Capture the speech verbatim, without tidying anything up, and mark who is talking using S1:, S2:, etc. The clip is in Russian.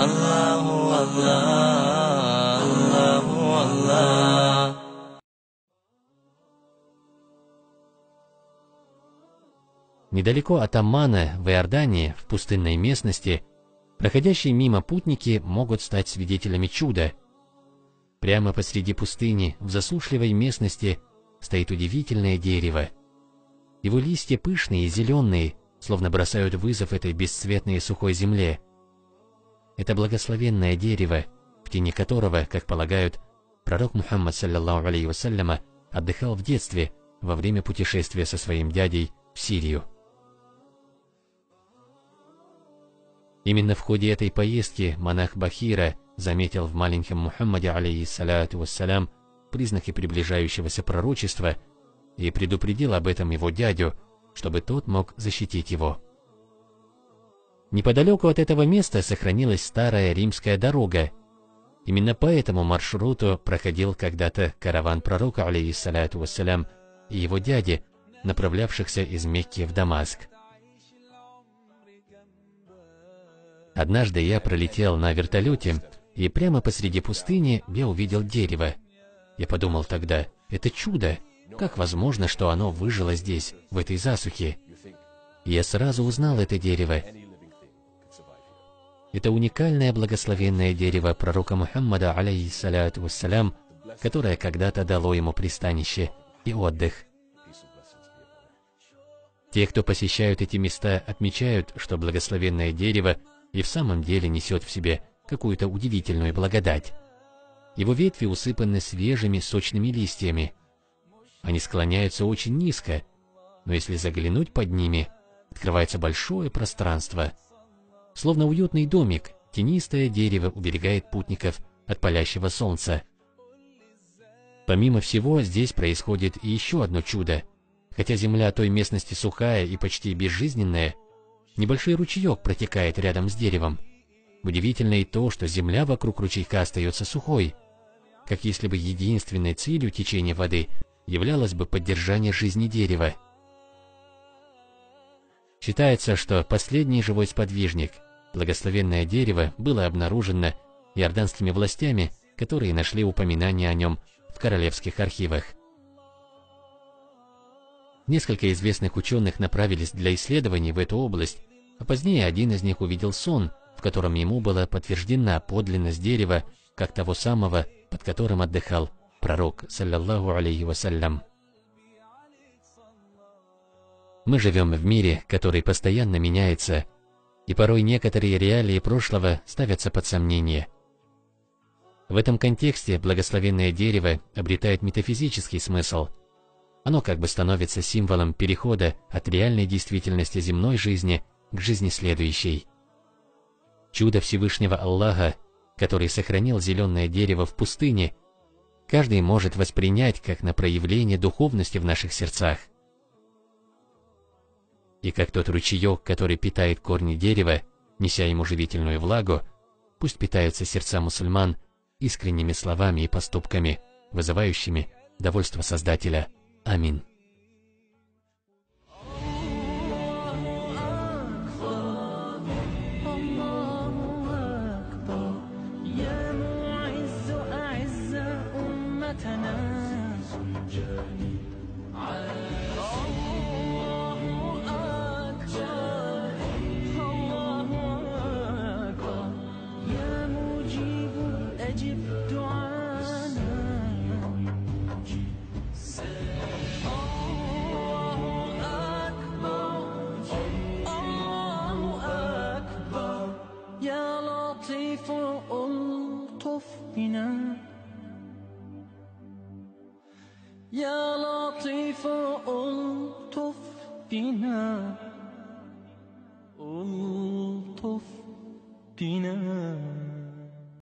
S1: Аллаху Аллах, Аллаху Аллах.
S2: Недалеко от Аммана, в Иордании, в пустынной местности, проходящие мимо путники могут стать свидетелями чуда. Прямо посреди пустыни, в засушливой местности, стоит удивительное дерево. Его листья пышные и зеленые, словно бросают вызов этой бесцветной и сухой земле. Это благословенное дерево, в тени которого, как полагают, пророк Мухаммад саллаллаху алейхи вассаляма отдыхал в детстве во время путешествия со своим дядей в Сирию. Именно в ходе этой поездки монах Бахира заметил в маленьком Мухаммаде алейхиссалату вассалям признаки приближающегося пророчества и предупредил об этом его дядю, чтобы тот мог защитить его. Неподалеку от этого места сохранилась старая римская дорога. Именно по этому маршруту проходил когда-то караван пророка алейхиссалату вассалям и его дяди, направлявшихся из Мекки в Дамаск. Однажды я пролетел на вертолете, и прямо посреди пустыни я увидел дерево. Я подумал тогда, это чудо, как возможно, что оно выжило здесь, в этой засухе? И я сразу узнал это дерево. Это уникальное благословенное дерево пророка Мухаммада, алейхиссалату вассалям, которое когда-то дало ему пристанище и отдых. Те, кто посещают эти места, отмечают, что благословенное дерево и в самом деле несет в себе какую-то удивительную благодать. Его ветви усыпаны свежими сочными листьями. Они склоняются очень низко, но если заглянуть под ними, открывается большое пространство. Словно уютный домик, тенистое дерево уберегает путников от палящего солнца. Помимо всего, здесь происходит и еще одно чудо. Хотя земля той местности сухая и почти безжизненная, небольшой ручеек протекает рядом с деревом. Удивительно и то, что земля вокруг ручейка остается сухой, как если бы единственной целью течения воды являлось бы поддержание жизни дерева. Считается, что последний живой сподвижник, благословенное дерево, было обнаружено иорданскими властями, которые нашли упоминание о нем в королевских архивах. Несколько известных ученых направились для исследований в эту область, а позднее один из них увидел сон, в котором ему была подтверждена подлинность дерева, как того самого, под которым отдыхал пророк, саллаллаху алейхи вассалям. Мы живем в мире, который постоянно меняется, и порой некоторые реалии прошлого ставятся под сомнение. В этом контексте благословенное дерево обретает метафизический смысл. Оно как бы становится символом перехода от реальной действительности земной жизни к жизни следующей. Чудо Всевышнего Аллаха, который сохранил зеленое дерево в пустыне, каждый может воспринять как на проявление духовности в наших сердцах. И как тот ручеек, который питает корни дерева, неся ему живительную влагу, пусть питаются сердца мусульман искренними словами и поступками, вызывающими довольство Создателя. Амин.
S1: يا لطيف ألطف بنا ألطف بنا